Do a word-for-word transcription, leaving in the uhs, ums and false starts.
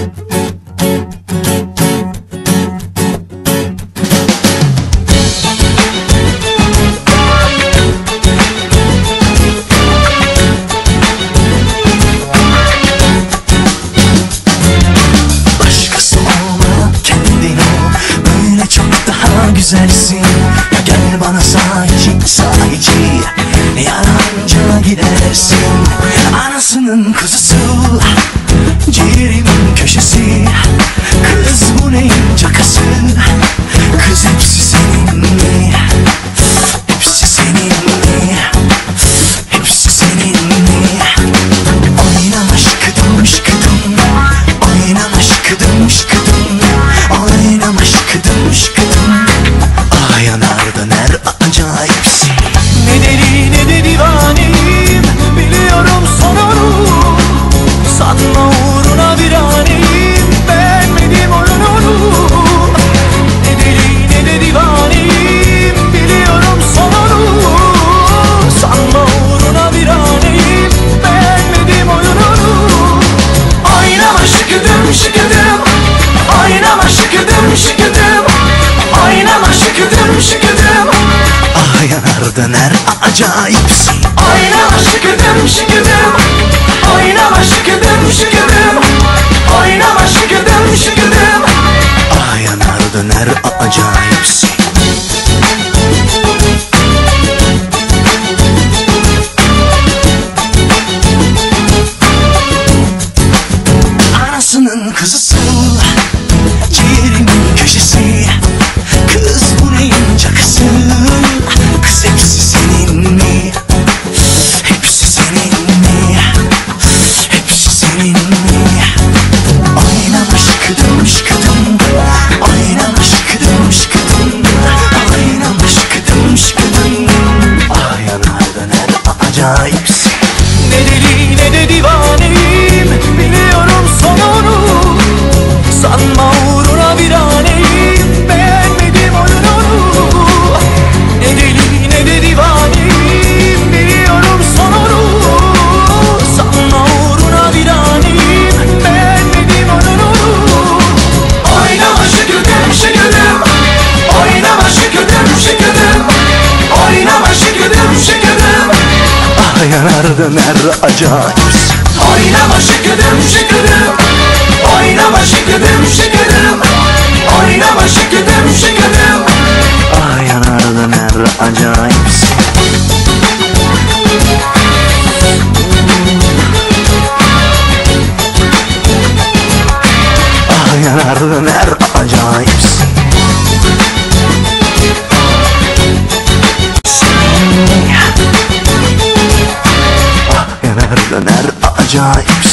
Güzelsin ya, gel bana sahici sahici, yalancına gidersin. Anasının kuzusu, ciğerimin köşesi, kız bu neyin cakası, kız hepsi senin mi? Hepsi senin mi? Hepsi senin mi? Oynama şıkıdım şıkıdım, oynama şıkıdım şıkıdım, oynama şıkıdım şıkıdım. Yanardan her acayipsin. Ne deli ne de divaneyim, biliyorum sonunu. Satma uğruna bir aneyim, beğenmedim oyununu. Ne deli ne de divaneyim, biliyorum sonunu. Satma uğruna bir aneyim, beğenmedim oyununu. Oynama şıkıdım şıkıdım, oynama şıkıdım şıkıdım, oynama şıkıdım şıkıdım. Ah yanardan her acayipsin. Oynama şıkıdım şıkıdım, oynama şıkıdım şıkıdım, oynama şıkıdım şıkıdım. Ah yanardan her acayipsin. Anasının kızısı, ciğerimin köşesi, kız bu neyin cakası, kız hepsi senin mi? Hepsi senin mi? Hepsi senin mi? Oynama şıkıdım şıkıdım, oynama şıkıdım şıkıdım, oynama şıkıdım şıkıdım. Ah yanardan her acayipsin. Ne deli ne de divaneyim, biliyorum sonunu. Sanma uğruna bir aneyim, beğenmedim oyununu. Ne deli ne de divaneyim, biliyorum sonunu. Sanma uğruna bir aneyim, beğenmedim oyununu. Oynama şıkıdım şıkıdım, oynama şıkıdım şıkıdım, oynama şıkıdım şıkıdım. Ah yanardan her acayipsin. Oynama şıkıdım şıkıdım, oynama şıkıdım şıkıdım, oynama şıkıdım şıkıdım. Ah yanardan her acayipsin. Ah yanardan her acayipsin. Ah yanardan her acayipsin.